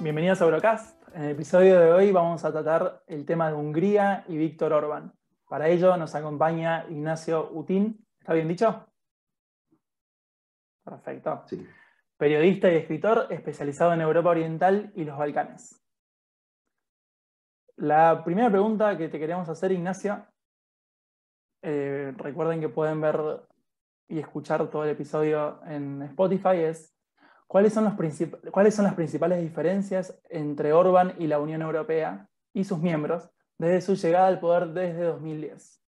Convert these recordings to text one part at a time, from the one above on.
Bienvenidos a Eurocast. En el episodio de hoy vamos a tratar el tema de Hungría y Viktor Orbán. Para ello nos acompaña Ignacio Utín. ¿Está bien dicho? Perfecto. Sí. Periodista y escritor especializado en Europa Oriental y los Balcanes. La primera pregunta que te queremos hacer, Ignacio, recuerden que pueden ver y escuchar todo el episodio en Spotify, es ¿cuáles son las principales diferencias entre Orbán y la Unión Europea y sus miembros desde su llegada al poder desde 2010?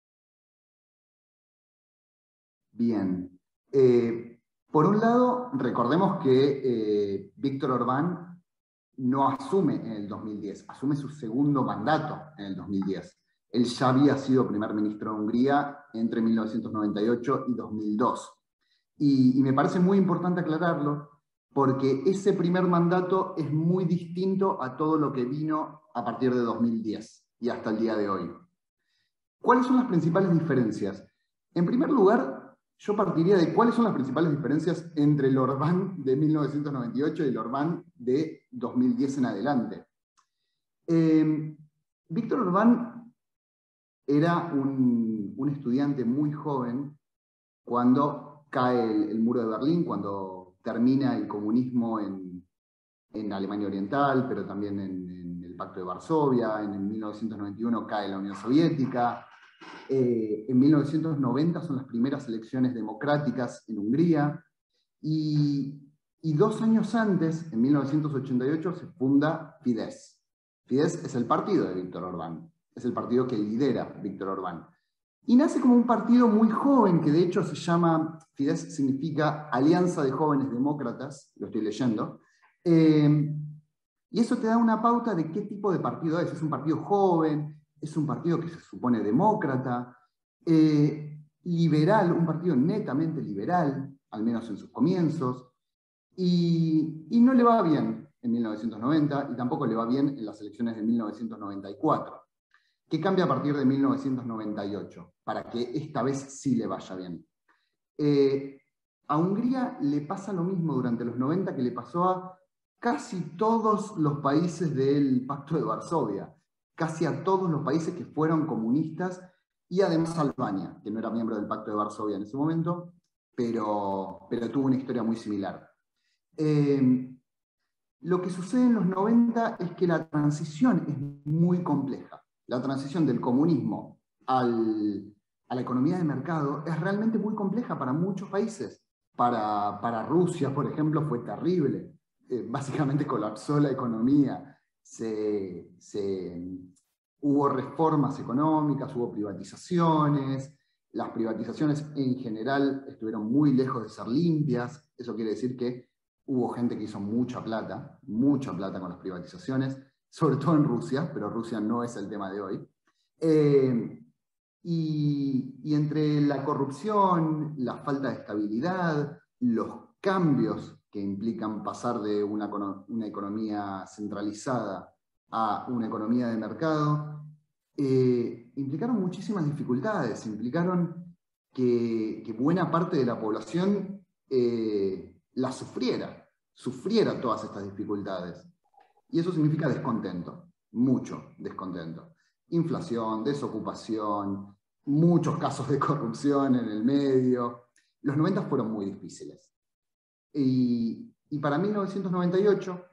Bien. Por un lado, recordemos que Viktor Orbán no asume en el 2010, asume su segundo mandato en el 2010. Él ya había sido primer ministro de Hungría entre 1998 y 2002. Y me parece muy importante aclararlo, porque ese primer mandato es muy distinto a todo lo que vino a partir de 2010 y hasta el día de hoy. ¿Cuáles son las principales diferencias? En primer lugar, yo partiría de cuáles son las principales diferencias entre el Orbán de 1998 y el Orbán de 2010 en adelante. Viktor Orbán era un estudiante muy joven cuando cae el muro de Berlín, cuando termina el comunismo en Alemania Oriental, pero también en el Pacto de Varsovia. En 1991 cae la Unión Soviética. En 1990 son las primeras elecciones democráticas en Hungría. Y 2 años antes, en 1988, se funda Fidesz. Fidesz es el partido de Viktor Orbán, es el partido que lidera Viktor Orbán. Y nace como un partido muy joven, que de hecho se llama, Fidesz significa Alianza de Jóvenes Demócratas, lo estoy leyendo, y eso te da una pauta de qué tipo de partido es. Es un partido joven, es un partido que se supone demócrata, liberal, un partido netamente liberal, al menos en sus comienzos, y no le va bien en 1990 y tampoco le va bien en las elecciones de 1994. ¿Qué cambia a partir de 1998 para que esta vez sí le vaya bien? A Hungría le pasa lo mismo durante los 90 que le pasó a casi todos los países del Pacto de Varsovia, casi a todos los países que fueron comunistas, y además Albania, que no era miembro del Pacto de Varsovia en ese momento, pero tuvo una historia muy similar. Lo que sucede en los 90 es que la transición es muy compleja. La transición del comunismo a la economía de mercado es realmente muy compleja para muchos países. Para Rusia, por ejemplo, fue terrible. Básicamente colapsó la economía. Hubo reformas económicas, hubo privatizaciones. Las privatizaciones en general estuvieron muy lejos de ser limpias. Eso quiere decir que hubo gente que hizo mucha plata con las privatizaciones, sobre todo en Rusia, pero Rusia no es el tema de hoy. Y entre la corrupción, la falta de estabilidad, los cambios que implican pasar de una economía centralizada a una economía de mercado, implicaron muchísimas dificultades, implicaron que buena parte de la población la sufriera todas estas dificultades. Y eso significa descontento, mucho descontento. Inflación, desocupación, muchos casos de corrupción en el medio. Los 90 fueron muy difíciles. Y para 1998,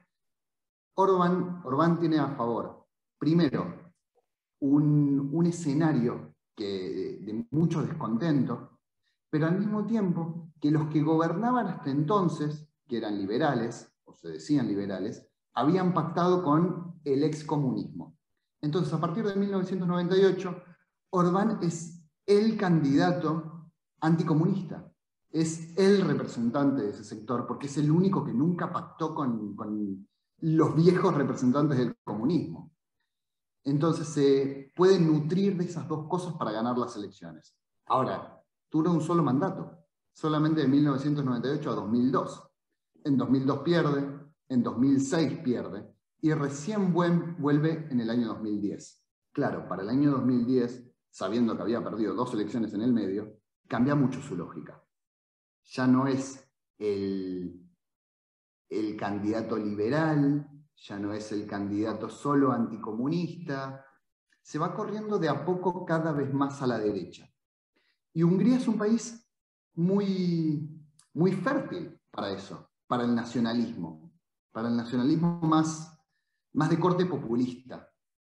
Orbán tiene a favor, primero, un escenario de mucho descontento, pero al mismo tiempo que los que gobernaban hasta entonces, que eran liberales, o se decían liberales, habían pactado con el excomunismo. Entonces, a partir de 1998, Orbán es el candidato anticomunista, es el representante de ese sector, porque es el único que nunca pactó con los viejos representantes del comunismo. Entonces se puede nutrir de esas dos cosas para ganar las elecciones. Ahora, dura un solo mandato, solamente de 1998 a 2002. En 2002 pierde, en 2006 pierde, y recién vuelve en el año 2010. Claro, para el año 2010, sabiendo que había perdido 2 elecciones en el medio, cambia mucho su lógica. Ya no es el candidato liberal, ya no es el candidato solo anticomunista, se va corriendo de a poco cada vez más a la derecha. Y Hungría es un país muy, muy fértil para eso, para el nacionalismo más de corte populista.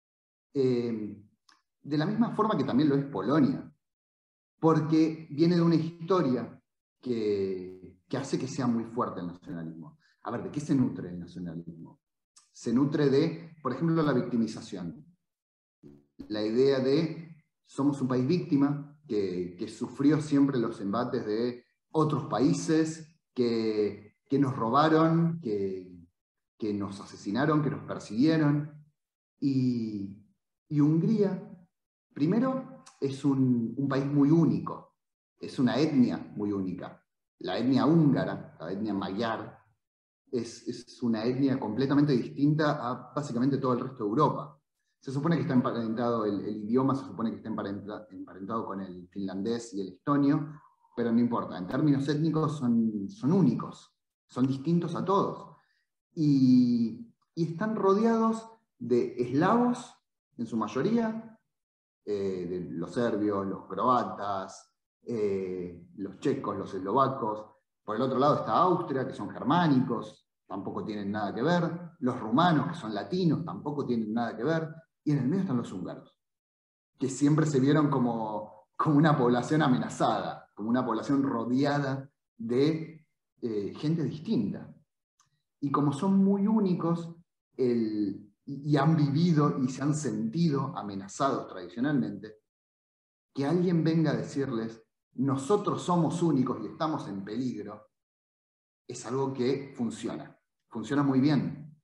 De la misma forma que también lo es Polonia, porque viene de una historia que hace que sea muy fuerte el nacionalismo. A ver, ¿de qué se nutre el nacionalismo? Se nutre de, por ejemplo, la victimización. La idea de somos un país víctima que sufrió siempre los embates de otros países que nos robaron, que nos asesinaron, que nos persiguieron. Y Hungría, primero, es un país muy único, es una etnia muy única. La etnia húngara, la etnia magyar, es una etnia completamente distinta a básicamente todo el resto de Europa. Se supone que está emparentado, el idioma se supone que está emparentado con el finlandés y el estonio, pero no importa, en términos étnicos son únicos, son distintos a todos. Y están rodeados de eslavos, en su mayoría, de los serbios, los croatas, los checos, los eslovacos. Por el otro lado está Austria, que son germánicos, tampoco tienen nada que ver. Los rumanos, que son latinos, tampoco tienen nada que ver. Y en el medio están los húngaros, que siempre se vieron como una población amenazada, como una población rodeada de gente distinta. Y como son muy únicos y han vivido y se han sentido amenazados tradicionalmente, que alguien venga a decirles, nosotros somos únicos y estamos en peligro, es algo que funciona muy bien.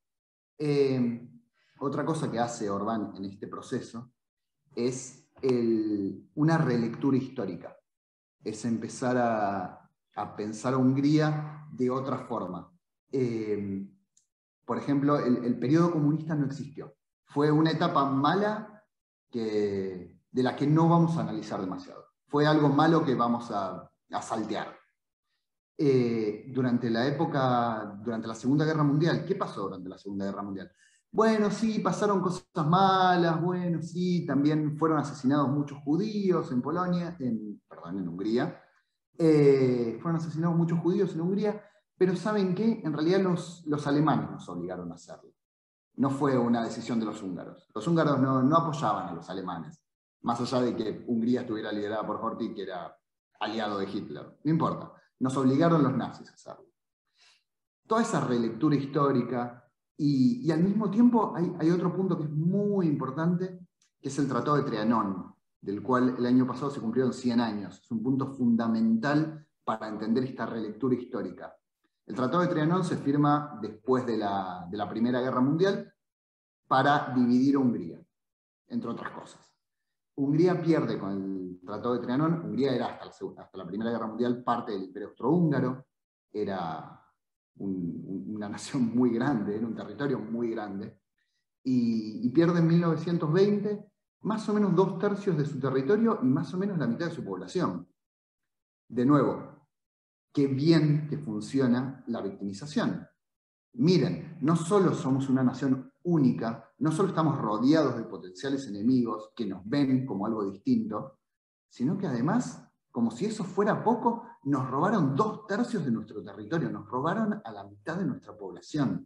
Otra cosa que hace Orbán en este proceso es una relectura histórica, es empezar a pensar a Hungría de otra forma. Por ejemplo, el periodo comunista no existió. Fue una etapa mala de la que no vamos a analizar demasiado. Fue algo malo que vamos a saltear. Durante la Segunda Guerra Mundial, ¿qué pasó durante la Segunda Guerra Mundial? Bueno, sí, pasaron cosas malas, bueno, sí, también fueron asesinados muchos judíos en Polonia, en Hungría. Fueron asesinados muchos judíos en Hungría, pero ¿saben qué? En realidad los alemanes nos obligaron a hacerlo. No fue una decisión de los húngaros. Los húngaros no apoyaban a los alemanes, más allá de que Hungría estuviera liderada por Horthy, que era aliado de Hitler. No importa, nos obligaron los nazis a hacerlo. Toda esa relectura histórica, y al mismo tiempo hay otro punto que es muy importante, que es el Tratado de Trianón, del cual el año pasado se cumplieron 100 años. Es un punto fundamental para entender esta relectura histórica. El Tratado de Trianón se firma después de la Primera Guerra Mundial para dividir a Hungría, entre otras cosas. Hungría pierde con el Tratado de Trianón. Hungría era hasta la Primera Guerra Mundial parte del Imperio Austrohúngaro, era una nación muy grande, era un territorio muy grande, y pierde en 1920 más o menos 2/3 de su territorio y más o menos la mitad de su población. De nuevo, qué bien que funciona la victimización. Miren, no solo somos una nación única, no solo estamos rodeados de potenciales enemigos que nos ven como algo distinto, sino que además, como si eso fuera poco, nos robaron 2/3 de nuestro territorio, nos robaron a la mitad de nuestra población.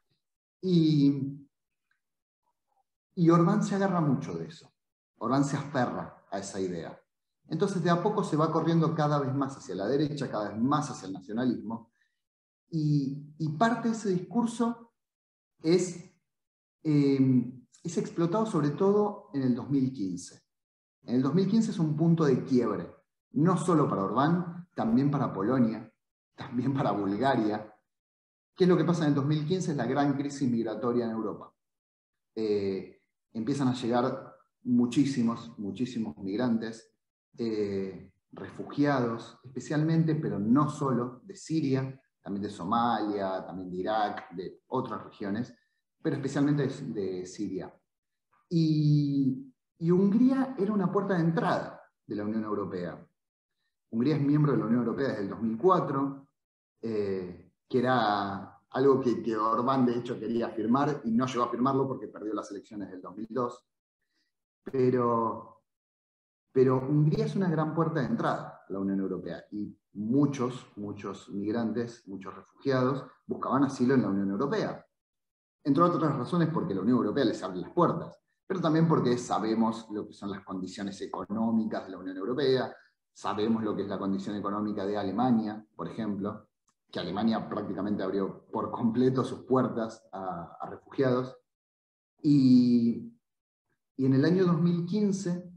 Y Orbán se agarra mucho de eso. Orbán se aferra a esa idea. Entonces de a poco se va corriendo cada vez más hacia la derecha, cada vez más hacia el nacionalismo, y parte de ese discurso es explotado sobre todo en el 2015. En el 2015 es un punto de quiebre, no solo para Orbán, también para Polonia, también para Bulgaria. ¿Qué es lo que pasa en el 2015? Es la gran crisis migratoria en Europa. Empiezan a llegar muchísimos migrantes, refugiados especialmente, pero no solo, de Siria, también de Somalia, también de Irak, de otras regiones, pero especialmente de Siria. Y Hungría era una puerta de entrada de la Unión Europea. Hungría es miembro de la Unión Europea desde el 2004, que era algo que Orbán de hecho quería firmar y no llegó a firmarlo porque perdió las elecciones del 2002. Pero Hungría es una gran puerta de entrada a la Unión Europea y muchos migrantes, muchos refugiados buscaban asilo en la Unión Europea. Entre otras razones porque la Unión Europea les abre las puertas, pero también porque sabemos lo que son las condiciones económicas de la Unión Europea, sabemos lo que es la condición económica de Alemania, por ejemplo, que Alemania prácticamente abrió por completo sus puertas a refugiados. Y en el año 2015,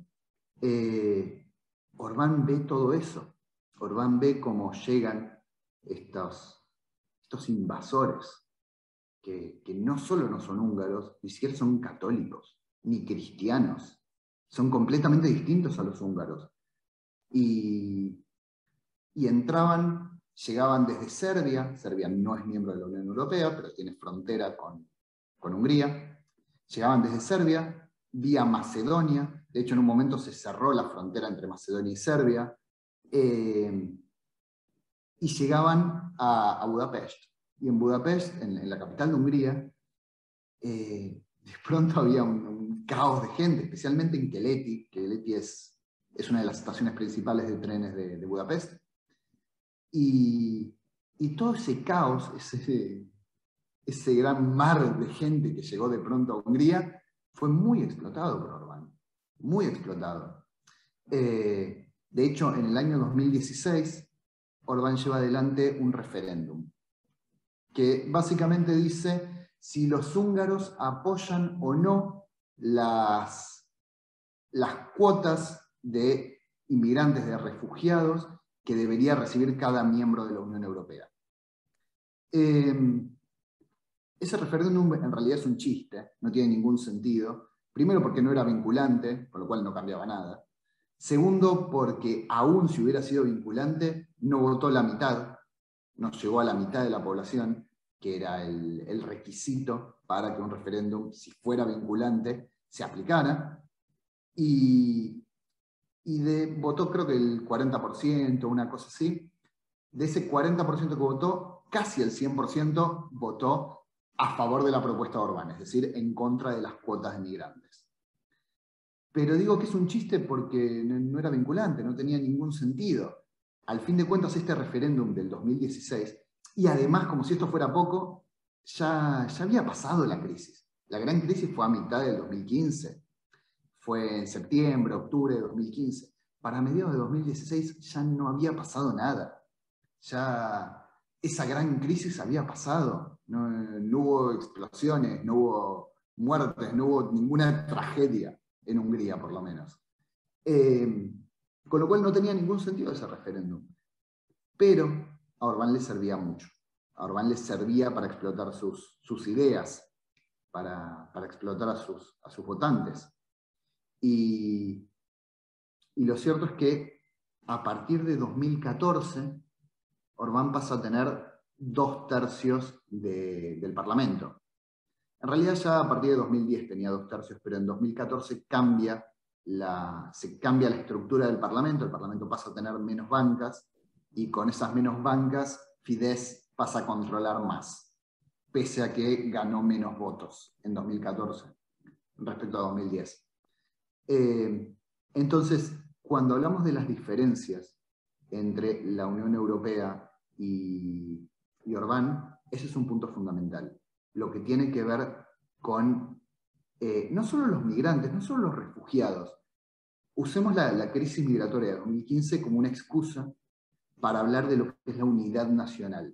Orbán ve todo eso. Orbán ve cómo llegan estos invasores, que no solo no son húngaros, ni siquiera son católicos, ni cristianos. Son completamente distintos a los húngaros. Y llegaban desde Serbia. Serbia no es miembro de la Unión Europea, pero tiene frontera con Hungría. Llegaban desde Serbia, vía Macedonia. De hecho, en un momento se cerró la frontera entre Macedonia y Serbia. Y llegaban a Budapest. Y en Budapest, en la capital de Hungría, de pronto había un caos de gente, especialmente en Keleti. Keleti es una de las estaciones principales de trenes de Budapest. Y todo ese caos, ese gran mar de gente que llegó de pronto a Hungría, fue muy explotado por Orbán, muy explotado. De hecho, en el año 2016, Orbán lleva adelante un referéndum, que básicamente dice si los húngaros apoyan o no las cuotas de inmigrantes, de refugiados, que debería recibir cada miembro de la Unión Europea. Ese referéndum en realidad es un chiste, no tiene ningún sentido. Primero porque no era vinculante, por lo cual no cambiaba nada. Segundo porque aún si hubiera sido vinculante, no votó la mitad, no llegó a la mitad de la población, que era el requisito para que un referéndum, si fuera vinculante, se aplicara. Y votó creo que el 40%, una cosa así. De ese 40% que votó, casi el 100% votó a favor de la propuesta de Orbán, es decir, en contra de las cuotas de migrantes. Pero digo que es un chiste porque no era vinculante, no tenía ningún sentido. Al fin de cuentas, este referéndum del 2016, y además, como si esto fuera poco, ya había pasado la crisis. La gran crisis fue a mitad del 2015. Fue en septiembre, octubre de 2015. Para mediados de 2016 ya no había pasado nada. Ya esa gran crisis había pasado. No hubo explosiones, no hubo muertes, no hubo ninguna tragedia en Hungría, por lo menos. Con lo cual no tenía ningún sentido ese referéndum. Pero a Orbán le servía mucho. A Orbán le servía para explotar sus ideas, para explotar a sus votantes. Y lo cierto es que a partir de 2014, Orbán pasa a tener 2/3 del Parlamento. En realidad ya a partir de 2010 tenía 2/3, pero en 2014 se cambia la estructura del Parlamento. El Parlamento pasa a tener menos bancas y con esas menos bancas Fidesz pasa a controlar más, pese a que ganó menos votos en 2014 respecto a 2010. Entonces, cuando hablamos de las diferencias entre la Unión Europea y Orbán, ese es un punto fundamental. Lo que tiene que ver con no solo los migrantes, no solo los refugiados. Usemos la crisis migratoria de 2015 como una excusa para hablar de lo que es la unidad nacional.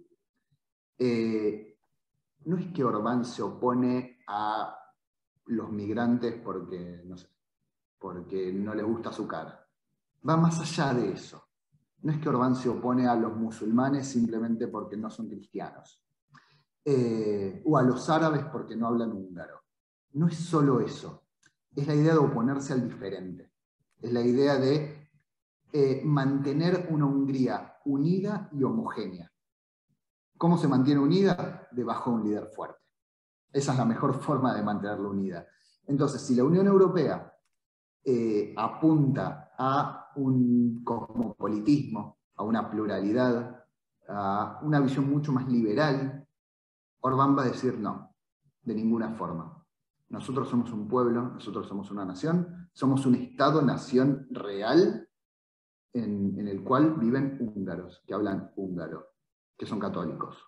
No es que Orbán se opone a los migrantes porque no les gusta su cara. Va más allá de eso. No es que Orbán se opone a los musulmanes simplemente porque no son cristianos. O a los árabes porque no hablan húngaro. No es solo eso. Es la idea de oponerse al diferente. Es la idea de mantener una Hungría unida y homogénea. ¿Cómo se mantiene unida? Debajo de un líder fuerte. Esa es la mejor forma de mantenerla unida. Entonces, si la Unión Europea apunta a un cosmopolitismo, a una pluralidad, a una visión mucho más liberal, Orbán va a decir no, de ninguna forma. Nosotros somos un pueblo, nosotros somos una nación, somos un Estado-nación real en el cual viven húngaros, que hablan húngaro, que son católicos.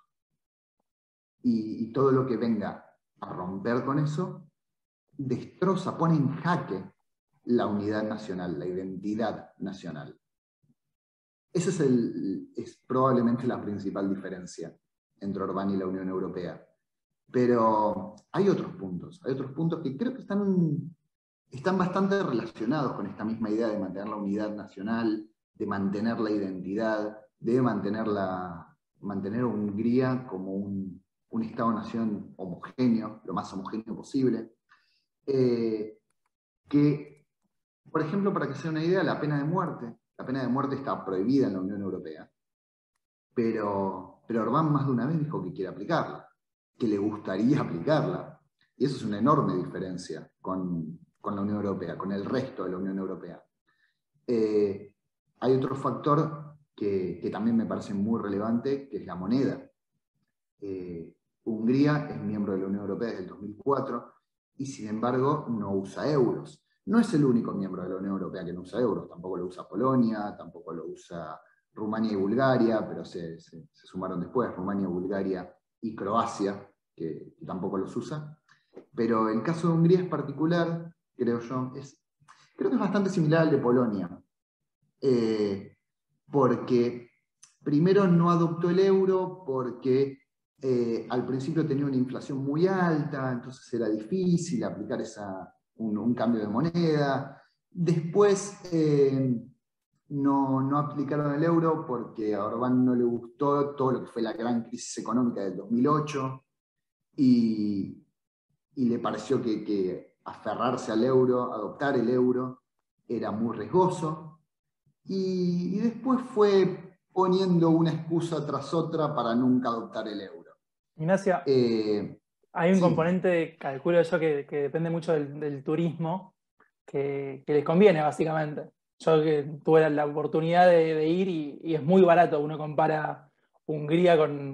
Y todo lo que venga a romper con eso, destroza, pone en jaque la unidad nacional, la identidad nacional. Esa es probablemente la principal diferencia entre Orbán y la Unión Europea. Pero hay otros puntos que creo que están bastante relacionados con esta misma idea de mantener la unidad nacional, de mantener la identidad, de mantener a Hungría como un Estado-nación homogéneo, lo más homogéneo posible. Que, por ejemplo, para que sea una idea, la pena de muerte está prohibida en la Unión Europea, pero Orbán más de una vez dijo que quiere aplicarla, que le gustaría aplicarla. Y eso es una enorme diferencia con la Unión Europea, con el resto de la Unión Europea. Hay otro factor que también me parece muy relevante, que es la moneda. Hungría es miembro de la Unión Europea desde el 2004 y sin embargo no usa euros. No es el único miembro de la Unión Europea que no usa euros, tampoco lo usa Polonia, tampoco lo usa Rumania y Bulgaria, pero se sumaron después Rumania, Bulgaria y Croacia, que tampoco los usa. Pero el caso de Hungría es particular, creo yo, creo que es bastante similar al de Polonia, porque primero no adoptó el euro, porque al principio tenía una inflación muy alta, entonces era difícil aplicar un cambio de moneda. Después no aplicaron el euro porque a Orbán no le gustó todo lo que fue la gran crisis económica del 2008 y le pareció que aferrarse al euro, adoptar el euro, era muy riesgoso. Y después fue poniendo una excusa tras otra para nunca adoptar el euro. Ignacio, hay un Sí, componente, calculo yo, que depende mucho del turismo, que les conviene, básicamente. Yo que tuve la oportunidad de ir y es muy barato. Uno compara Hungría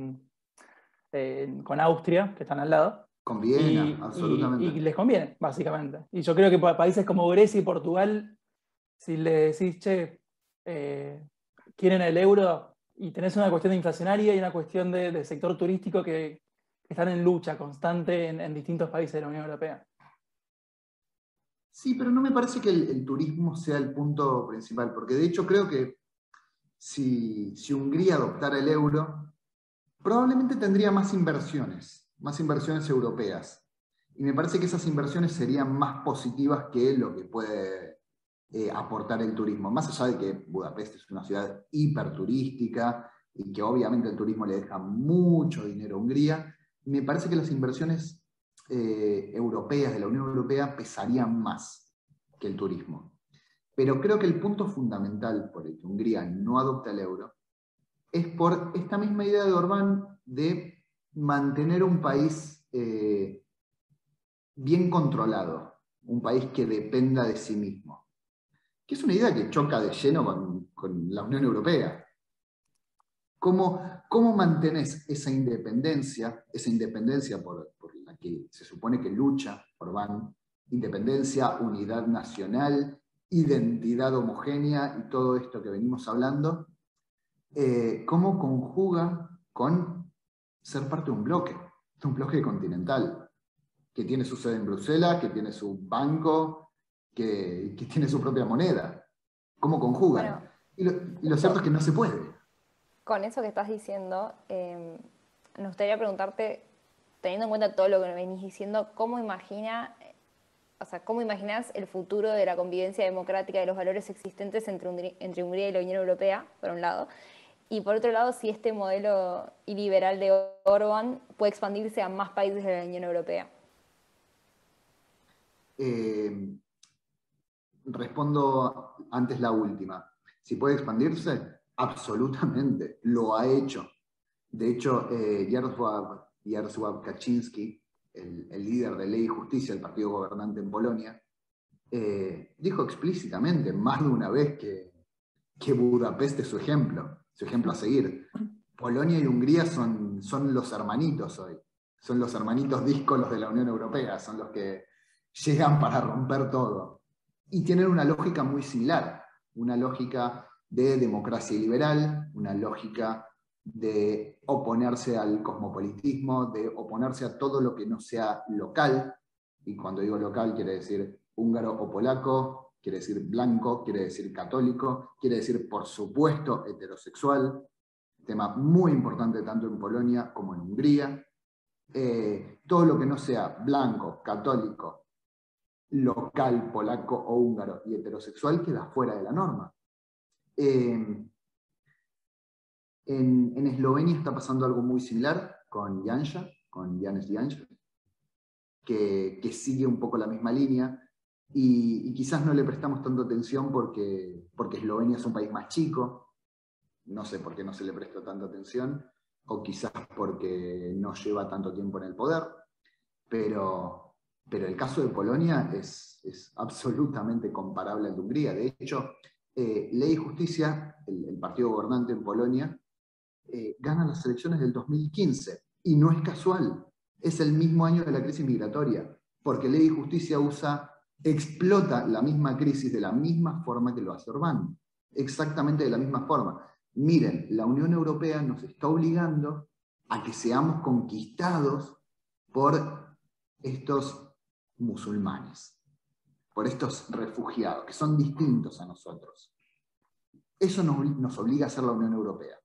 con Austria, que están al lado, con Viena, absolutamente. y les conviene, básicamente. Y yo creo que para países como Grecia y Portugal, si le decís, che, quieren el euro y tenés una cuestión inflacionaria y una cuestión de sector turístico que están en lucha constante en distintos países de la Unión Europea. Sí, pero no me parece que el turismo sea el punto principal, porque de hecho creo que si Hungría adoptara el euro, probablemente tendría más inversiones europeas. Y me parece que esas inversiones serían más positivas que lo que puede aportar el turismo. Más allá de que Budapest es una ciudad hiperturística y que obviamente el turismo le deja mucho dinero a Hungría, me parece que las inversiones europeas de la Unión Europea pesarían más que el turismo. Pero creo que el punto fundamental por el que Hungría no adopta el euro es por esta misma idea de Orbán de mantener un país bien controlado, un país que dependa de sí mismo, que es una idea que choca de lleno con la Unión Europea. ¿Cómo mantenés esa independencia por la que se supone que lucha Orbán? Independencia, unidad nacional, identidad homogénea y todo esto que venimos hablando. ¿Cómo conjuga con ser parte de un bloque continental, que tiene su sede en Bruselas, que tiene su banco, que tiene su propia moneda? ¿Cómo conjugan? Bueno, Y lo cierto justo es que no se puede. con eso que estás diciendo, me gustaría preguntarte, teniendo en cuenta todo lo que me venís diciendo, ¿cómo imaginas el futuro de la convivencia democrática y de los valores existentes entre Hungría y la Unión Europea, por un lado? Y por otro lado, si este modelo iliberal de Orbán puede expandirse a más países de la Unión Europea. Respondo antes la última. Si puede expandirse, absolutamente, lo ha hecho. De hecho, Jarosław Kaczynski, el líder de Ley y Justicia, el partido gobernante en Polonia, dijo explícitamente más de una vez que Budapest es su ejemplo a seguir. Polonia y Hungría son los hermanitos hoy. son los hermanitos díscolos de la Unión Europea, son los que llegan para romper todo. Y tienen una lógica muy similar, una lógica de democracia liberal, una lógica de oponerse al cosmopolitismo, de oponerse a todo lo que no sea local, y cuando digo local quiere decir húngaro o polaco, quiere decir blanco, quiere decir católico, quiere decir, por supuesto, heterosexual, tema muy importante tanto en Polonia como en Hungría. Todo lo que no sea blanco, católico, local, polaco o húngaro y heterosexual queda fuera de la norma. En Eslovenia está pasando algo muy similar con Janša, con Janez Janša, que sigue un poco la misma línea, y quizás no le prestamos tanta atención porque Eslovenia es un país más chico, no sé por qué no se le presta tanta atención, o quizás porque no lleva tanto tiempo en el poder, pero el caso de Polonia es absolutamente comparable al de Hungría. De hecho, Ley y Justicia, el partido gobernante en Polonia, gana las elecciones del 2015, y no es casual, es el mismo año de la crisis migratoria, porque Ley y Justicia explota la misma crisis de la misma forma que lo hace Orbán, exactamente de la misma forma. Miren, la Unión Europea nos está obligando a que seamos conquistados por estos musulmanes, por estos refugiados, que son distintos a nosotros. Eso nos obliga a hacer la Unión Europea.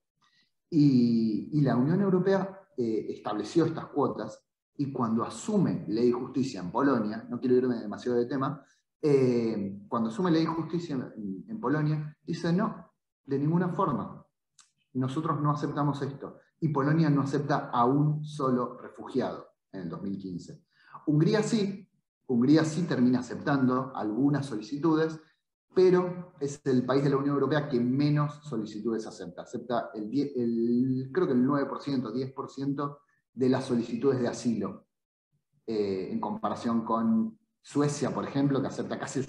Y la Unión Europea estableció estas cuotas, y cuando asume Ley y Justicia en Polonia, no quiero irme demasiado de tema, cuando asume Ley y Justicia en Polonia, dice no, de ninguna forma, nosotros no aceptamos esto. Y Polonia no acepta a un solo refugiado en el 2015. Hungría sí termina aceptando algunas solicitudes, pero es el país de la Unión Europea que menos solicitudes acepta. Acepta creo que el 9%, 10% de las solicitudes de asilo, en comparación con Suecia, por ejemplo, que acepta casi el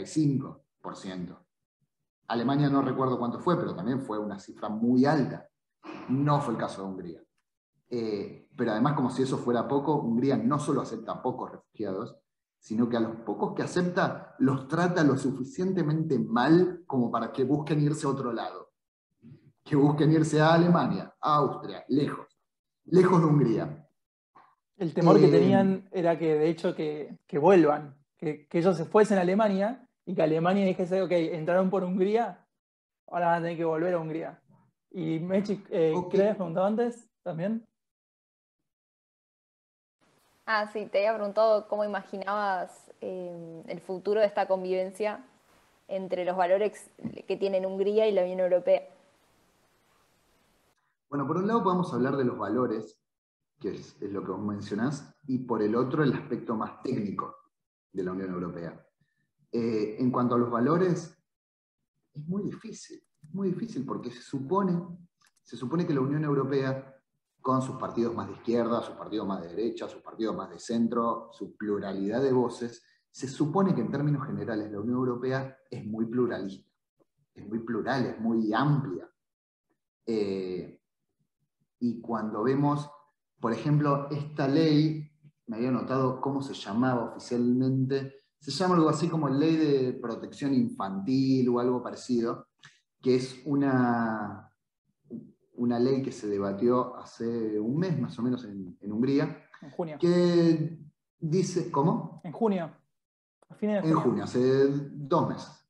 75%. Alemania no recuerdo cuánto fue, pero también fue una cifra muy alta. No fue el caso de Hungría. Pero además, como si eso fuera poco, Hungría no solo acepta pocos refugiados, sino que a los pocos que acepta los trata lo suficientemente mal como para que busquen irse a otro lado. Que busquen irse a Alemania, a Austria, lejos de Hungría. El temor que tenían era que, de hecho, que vuelvan, que ellos se fuesen a Alemania y que Alemania dijese, ok, entraron por Hungría, ahora van a tener que volver a Hungría. Y Mechi, Ok. ¿qué le habías preguntado antes también? Ah, sí, te había preguntado cómo imaginabas el futuro de esta convivencia entre los valores que tienen Hungría y la Unión Europea. Bueno, por un lado podemos hablar de los valores, que es lo que vos mencionás, y por el otro el aspecto más técnico de la Unión Europea. En cuanto a los valores, es muy difícil porque se supone que la Unión Europea, con sus partidos más de izquierda, sus partidos más de derecha, sus partidos más de centro, su pluralidad de voces, se supone que en términos generales la Unión Europea es muy pluralista, es muy plural, es muy amplia. Y cuando vemos, por ejemplo, esta ley, me había notado cómo se llamaba oficialmente, se llama algo así como Ley de Protección Infantil o algo parecido, que es una ley que se debatió hace un mes más o menos en Hungría. En junio. Que dice, ¿cómo? En junio. A fines de junio. En junio, hace 2 meses.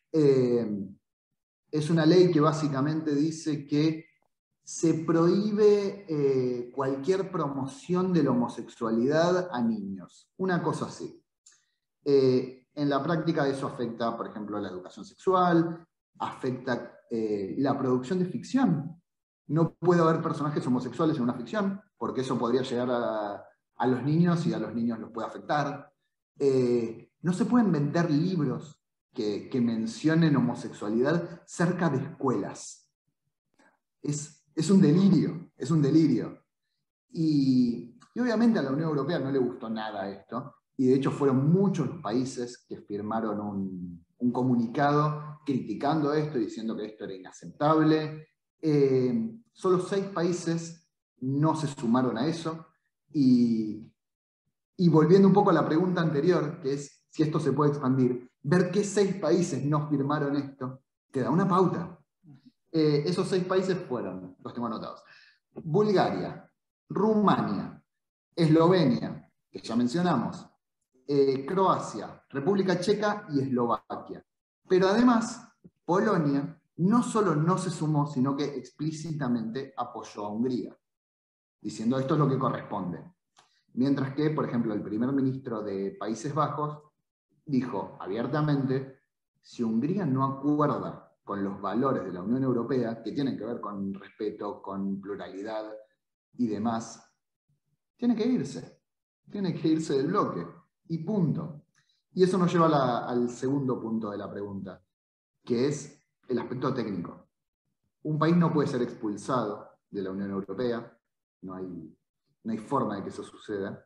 Es una ley que básicamente dice que se prohíbe cualquier promoción de la homosexualidad a niños. Una cosa así. En la práctica eso afecta, por ejemplo, la educación sexual, afecta la producción de ficción. No puede haber personajes homosexuales en una ficción, porque eso podría llegar a los niños y a los niños los puede afectar. No se pueden vender libros que mencionen homosexualidad cerca de escuelas. Es un delirio. Y obviamente a la Unión Europea no le gustó nada esto, y de hecho fueron muchos los países que firmaron un comunicado criticando esto, diciendo que esto era inaceptable. Solo 6 países no se sumaron a eso, Y volviendo un poco a la pregunta anterior, que es si esto se puede expandir, ver qué 6 países no firmaron esto, te da una pauta. Esos 6 países fueron, los tengo anotados: Bulgaria, Rumania, Eslovenia, que ya mencionamos, Croacia, República Checa y Eslovaquia. Pero además, Polonia no solo no se sumó, sino que explícitamente apoyó a Hungría, diciendo esto es lo que corresponde. Mientras que, por ejemplo, el primer ministro de Países Bajos dijo abiertamente: si Hungría no acuerda con los valores de la Unión Europea, que tienen que ver con respeto, con pluralidad y demás, tiene que irse del bloque, y punto. Y eso nos lleva al segundo punto de la pregunta, que es el aspecto técnico. Un país no puede ser expulsado de la Unión Europea, no hay forma de que eso suceda,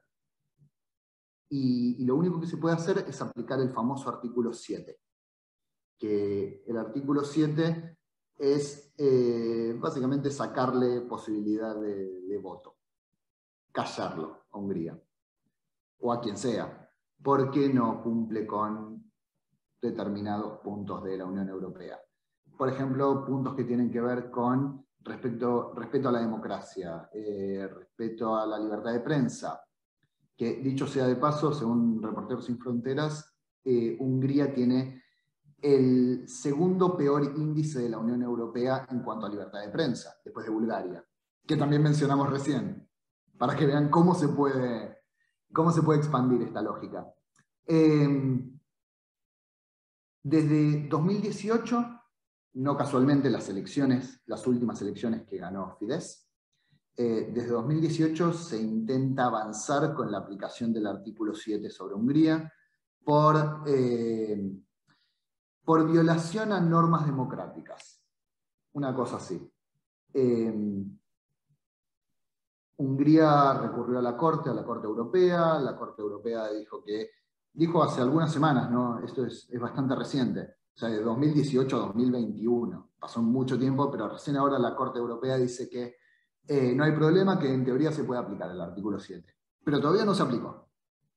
y lo único que se puede hacer es aplicar el famoso artículo 7, que el artículo 7 es básicamente sacarle posibilidad de voto, callarlo a Hungría, o a quien sea, porque no cumple con determinados puntos de la Unión Europea. Por ejemplo, puntos que tienen que ver con respeto a la democracia, respeto a la libertad de prensa, que dicho sea de paso, según Reporteros Sin Fronteras, Hungría tiene el segundo peor índice de la Unión Europea en cuanto a libertad de prensa, después de Bulgaria, que también mencionamos recién, para que vean cómo se puede expandir esta lógica. Desde 2018, no casualmente las últimas elecciones que ganó Fidesz, desde 2018 se intenta avanzar con la aplicación del artículo 7 sobre Hungría por violación a normas democráticas. Una cosa así. Hungría recurrió a la Corte Europea. La Corte Europea dijo hace algunas semanas, ¿no? Esto es bastante reciente, o sea, de 2018 a 2021. Pasó mucho tiempo, pero recién ahora la Corte Europea dice que no hay problema, que en teoría se puede aplicar el artículo 7. Pero todavía no se aplicó.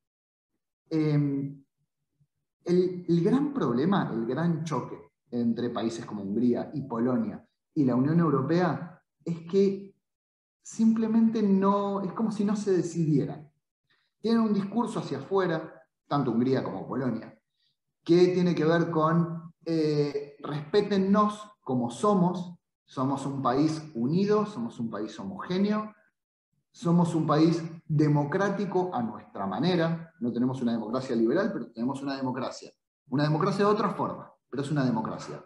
El gran problema, el gran choque entre países como Hungría y Polonia y la Unión Europea es que simplemente no, es como si no se decidieran. Tienen un discurso hacia afuera, tanto Hungría como Polonia, que tiene que ver con respétennos como somos un país unido, somos un país homogéneo, somos un país democrático a nuestra manera, no tenemos una democracia liberal, pero tenemos una democracia de otra forma, pero es una democracia.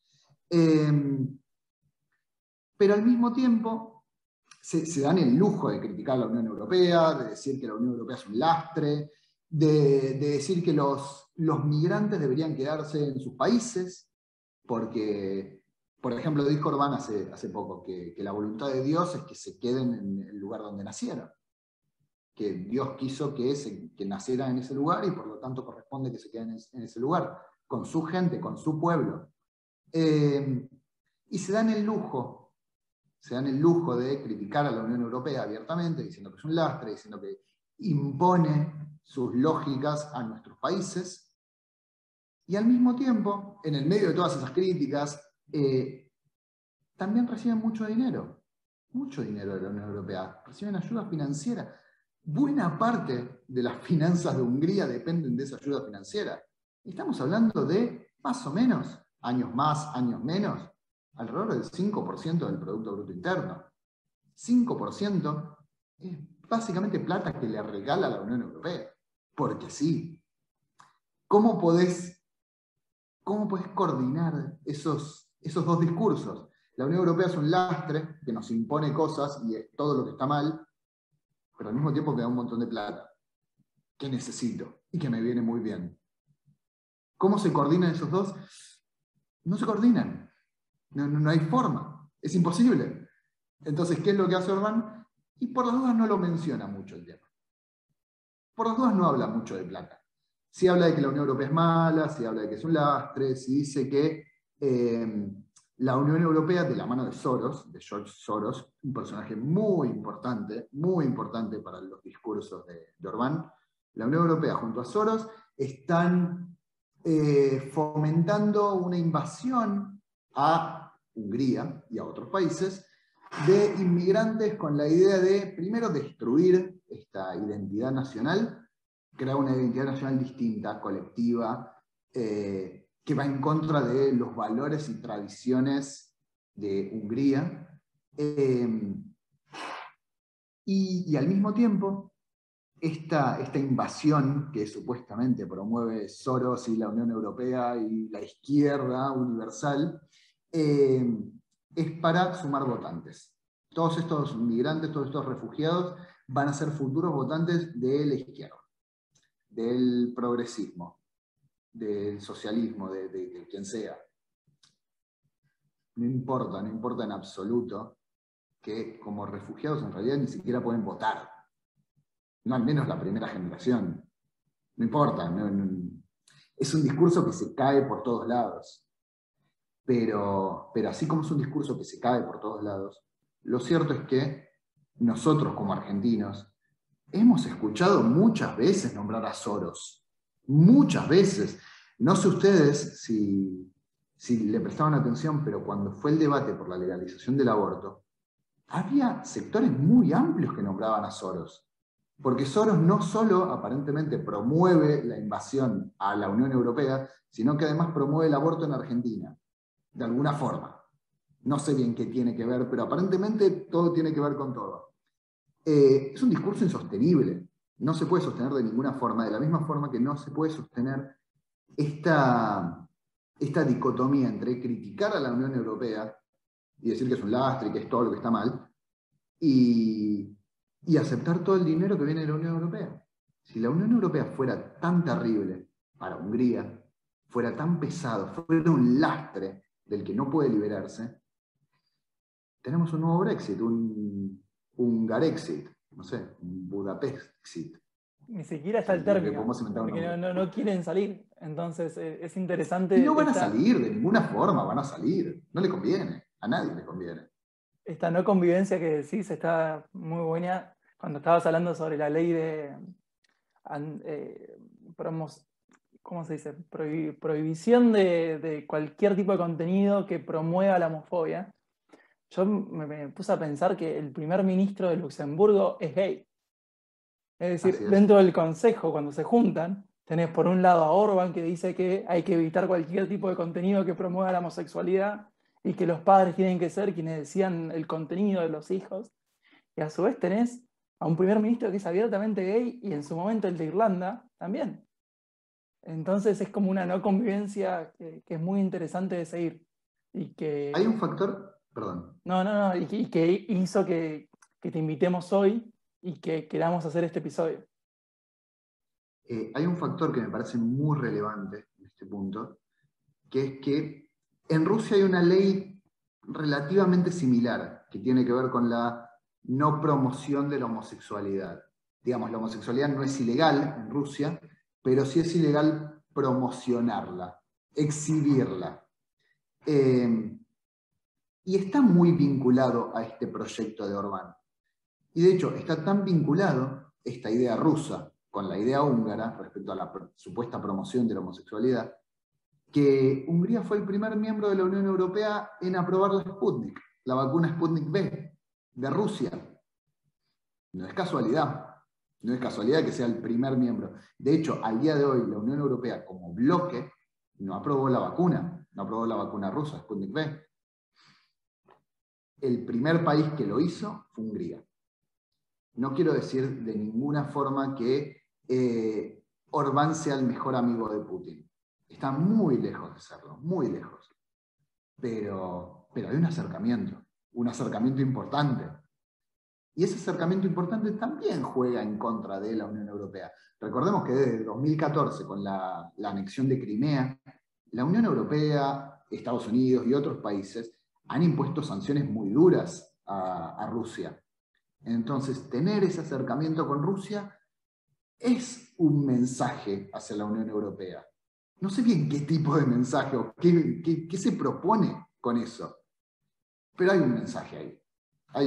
Pero al mismo tiempo se dan el lujo de criticar a la Unión Europea, de decir que la Unión Europea es un lastre, de decir que los migrantes deberían quedarse en sus países, porque, por ejemplo, dijo Orbán hace poco que la voluntad de Dios es que se queden en el lugar donde nacieron, que Dios quiso que nacieran en ese lugar y por lo tanto corresponde que se queden en ese lugar, con su gente, con su pueblo. Y se dan el lujo de criticar a la Unión Europea abiertamente, diciendo que es un lastre, diciendo que impone sus lógicas a nuestros países, y al mismo tiempo, en el medio de todas esas críticas, también reciben mucho dinero de la Unión Europea, reciben ayuda financiera. Buena parte de las finanzas de Hungría dependen de esa ayuda financiera. Estamos hablando de, más o menos, años más, años menos, alrededor del 5% del Producto Bruto Interno. 5% es básicamente plata que le regala la Unión Europea. Porque sí. ¿Cómo podés coordinar esos dos discursos? La Unión Europea es un lastre que nos impone cosas y es todo lo que está mal, pero al mismo tiempo que da un montón de plata que necesito y que me viene muy bien. ¿Cómo se coordinan esos dos? No se coordinan. No hay forma. Es imposible. Entonces, ¿qué es lo que hace Orbán? Y por las dudas no lo menciona mucho el tema. Por las dudas no habla mucho de plata. Sí habla de que la Unión Europea es mala, sí habla de que es un lastre, sí dice que la Unión Europea, de la mano de Soros, de George Soros, un personaje muy importante para los discursos de Orbán, la Unión Europea junto a Soros están fomentando una invasión a Hungría y a otros países de inmigrantes con la idea de, primero, destruir esta identidad nacional, crear una identidad nacional distinta, colectiva, que va en contra de los valores y tradiciones de Hungría. Y al mismo tiempo, esta invasión que supuestamente promueve Soros y la Unión Europea y la izquierda universal, es para sumar votantes. Todos estos migrantes, todos estos refugiados van a ser futuros votantes de la izquierda, del progresismo, del socialismo, de quien sea. No importa en absoluto que como refugiados en realidad ni siquiera pueden votar. No, al menos la primera generación. No importa. Es un discurso que se cae por todos lados. Pero así como es un discurso que se cae por todos lados, lo cierto es que nosotros como argentinos hemos escuchado muchas veces nombrar a Soros. Muchas veces. No sé ustedes si le prestaban atención, pero cuando fue el debate por la legalización del aborto, había sectores muy amplios que nombraban a Soros. Porque Soros no solo aparentemente promueve la invasión a la Unión Europea, sino que además promueve el aborto en Argentina, de alguna forma. No sé bien qué tiene que ver, pero aparentemente todo tiene que ver con todo. Es un discurso insostenible. No se puede sostener de ninguna forma, de la misma forma que no se puede sostener esta dicotomía entre criticar a la Unión Europea y decir que es un lastre y que es todo lo que está mal, y aceptar todo el dinero que viene de la Unión Europea. Si la Unión Europea fuera tan terrible para Hungría, fuera tan pesado, fuera un lastre del que no puede liberarse, tenemos un nuevo Brexit, un Garexit, no sé, un Budapestit. Ni siquiera está el término, porque no quieren salir. Entonces es interesante. Y no van a salir, de ninguna forma van a salir. No le conviene, a nadie le conviene. Esta no convivencia que decís está muy buena. Cuando estabas hablando sobre la ley de ¿cómo se dice? Prohibición de cualquier tipo de contenido que promueva la homofobia. Yo me puse a pensar que el primer ministro de Luxemburgo es gay. Es decir, dentro del Consejo, cuando se juntan, tenés por un lado a Orbán, que dice que hay que evitar cualquier tipo de contenido que promueva la homosexualidad y que los padres tienen que ser quienes decían el contenido de los hijos. Y a su vez tenés a un primer ministro que es abiertamente gay y en su momento el de Irlanda también. Entonces es como una no convivencia que es muy interesante de seguir. Y que, hay un factor, perdón. No, y que hizo que te invitemos hoy y que queramos hacer este episodio. Hay un factor que me parece muy relevante en este punto, que es que en Rusia hay una ley relativamente similar que tiene que ver con la no promoción de la homosexualidad. Digamos, la homosexualidad no es ilegal en Rusia, pero sí es ilegal promocionarla, exhibirla. Y está muy vinculado a este proyecto de Orbán. Y de hecho, está tan vinculado esta idea rusa con la idea húngara respecto a la supuesta promoción de la homosexualidad, que Hungría fue el primer miembro de la Unión Europea en aprobar la Sputnik, la vacuna Sputnik V de Rusia. No es casualidad. No es casualidad que sea el primer miembro. De hecho, al día de hoy, la Unión Europea como bloque no aprobó la vacuna rusa, Sputnik V. El primer país que lo hizo fue Hungría. No quiero decir de ninguna forma que Orbán sea el mejor amigo de Putin. Está muy lejos de serlo, muy lejos. Pero hay un acercamiento importante. Y ese acercamiento importante también juega en contra de la Unión Europea. Recordemos que desde 2014, con la anexión de Crimea, la Unión Europea, Estados Unidos y otros países han impuesto sanciones muy duras a Rusia. Entonces, tener ese acercamiento con Rusia es un mensaje hacia la Unión Europea. No sé bien qué tipo de mensaje o qué se propone con eso. Pero hay un mensaje ahí. Hay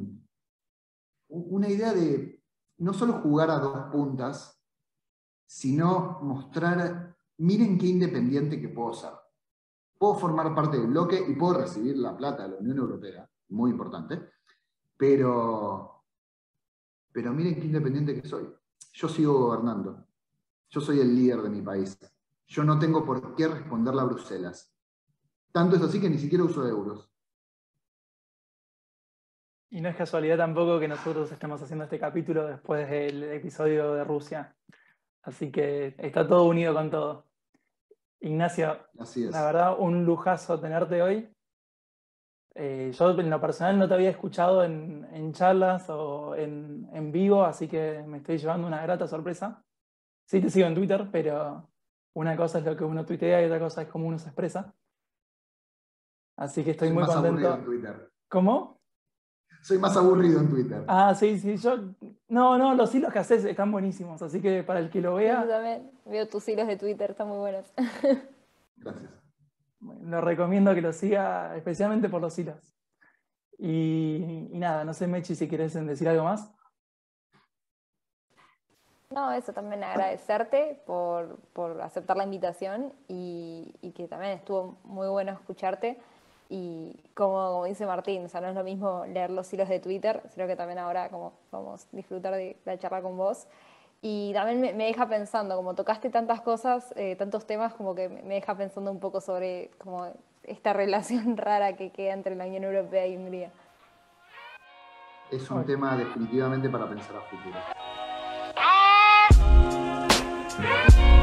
una idea de no solo jugar a dos puntas, sino mostrar, miren qué independiente que puedo ser. Puedo formar parte del bloque y puedo recibir la plata de la Unión Europea, muy importante, pero miren qué independiente que soy. Yo sigo gobernando. Yo soy el líder de mi país. Yo no tengo por qué responderle a Bruselas. Tanto es así que ni siquiera uso euros. Y no es casualidad tampoco que nosotros estemos haciendo este capítulo después del episodio de Rusia. Así que está todo unido con todo. Ignacio, Así es. la verdad, un lujazo tenerte hoy. Yo en lo personal no te había escuchado en charlas o en vivo, así que me estoy llevando una grata sorpresa. Sí te sigo en Twitter, pero una cosa es lo que uno tuitea y otra cosa es cómo uno se expresa. Así que estoy Soy muy más aburrido en contento. Twitter. ¿Cómo? Soy más aburrido en Twitter. Ah, sí, sí, No, los hilos que haces están buenísimos, así que para el que lo Sí, yo vea, también veo tus hilos de Twitter, están muy buenos. Gracias. lo recomiendo que lo siga, especialmente por los hilos. Y nada, no sé, Mechi, si querés decir algo más. No, eso también agradecerte por aceptar la invitación y que también estuvo muy bueno escucharte. Y como dice Martín, o sea, no es lo mismo leer los hilos de Twitter, sino que también ahora como vamos a disfrutar de la charla con vos. Y también me deja pensando, como tocaste tantas cosas, tantos temas, como que me deja pensando un poco sobre como esta relación rara que queda entre la Unión Europea y Hungría. Es un Ok. tema definitivamente para pensar a futuro.